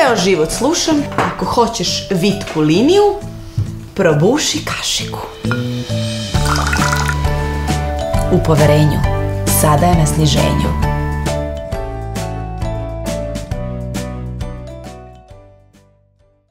ceo život slušam, ako hoćeš vitku liniju, probuši kašiku. U poverenju, sada je na sniženju.